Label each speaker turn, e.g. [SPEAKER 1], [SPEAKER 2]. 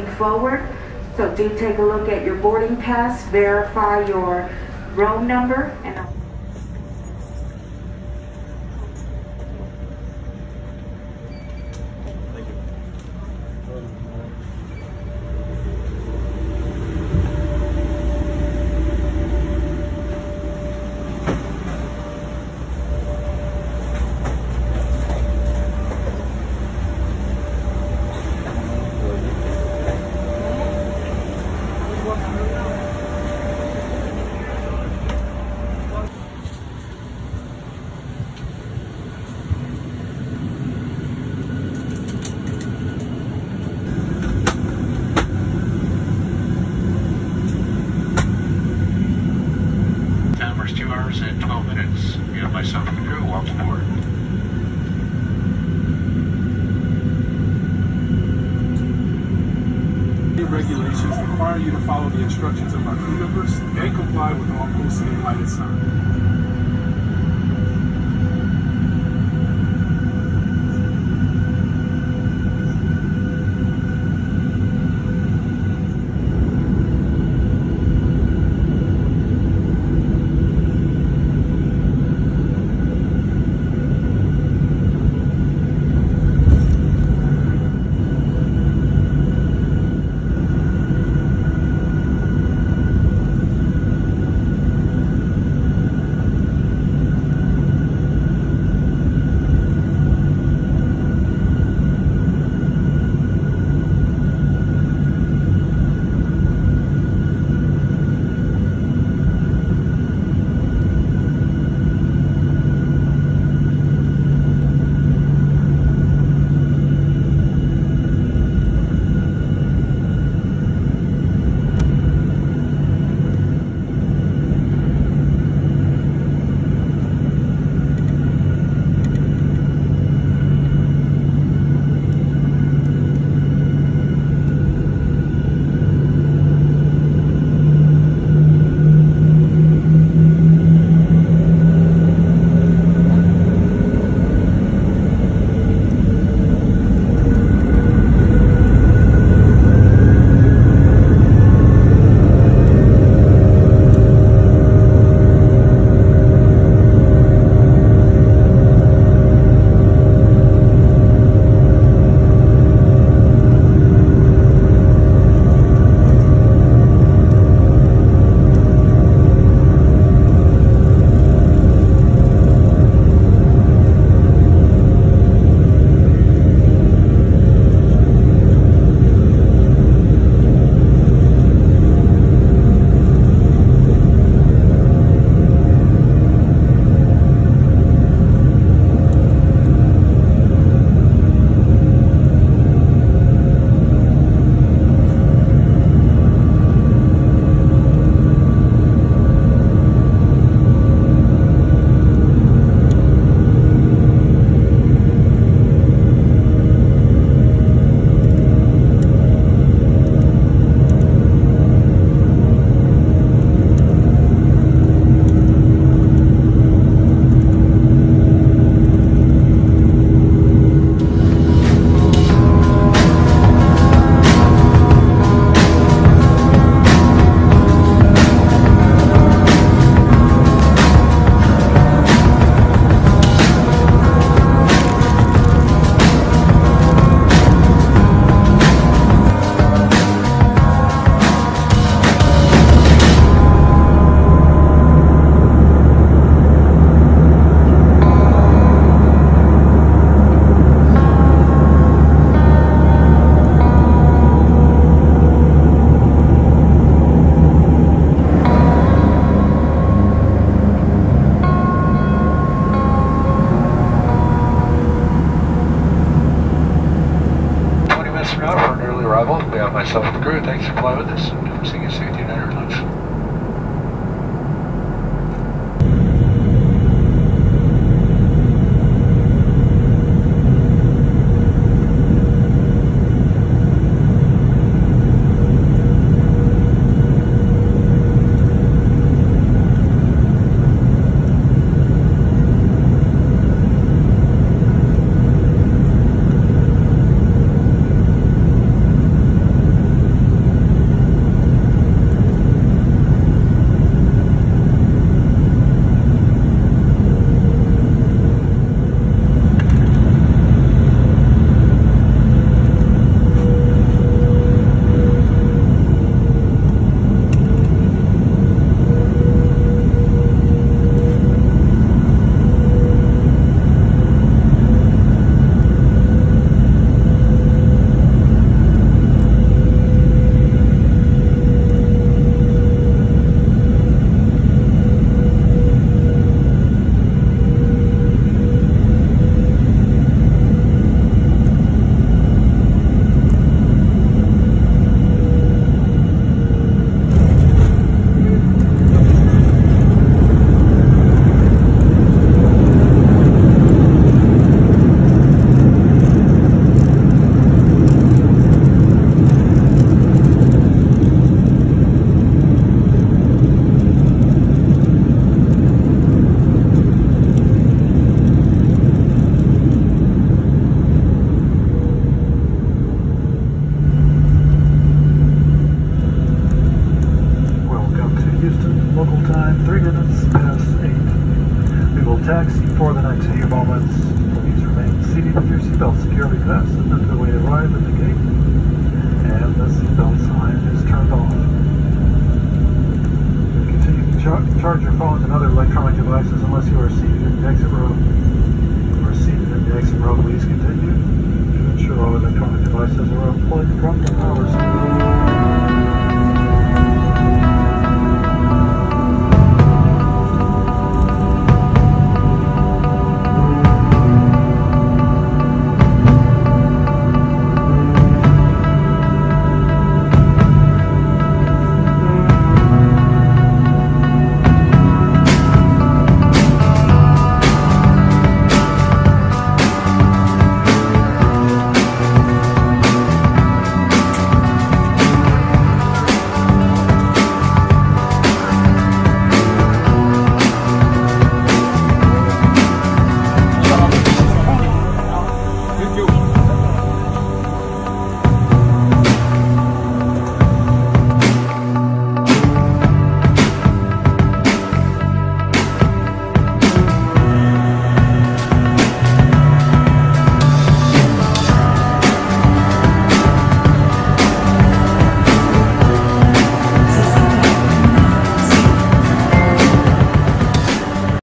[SPEAKER 1] proceeding forward. So do take a look at your boarding pass, verify your room number, and
[SPEAKER 2] and 12 minutes. You have myself and the crew. Welcome aboard.
[SPEAKER 3] Regulations require you to follow the instructions of our crew members and comply with all posted and lighted signs.
[SPEAKER 2] We have myself and the crew. Thanks for flying with us, and see you soon at United Airlines.
[SPEAKER 4] local time, 3 minutes past 8. We will taxi for the next few moments. Please remain seated with your seatbelt securely fastened until we arrive at the gate.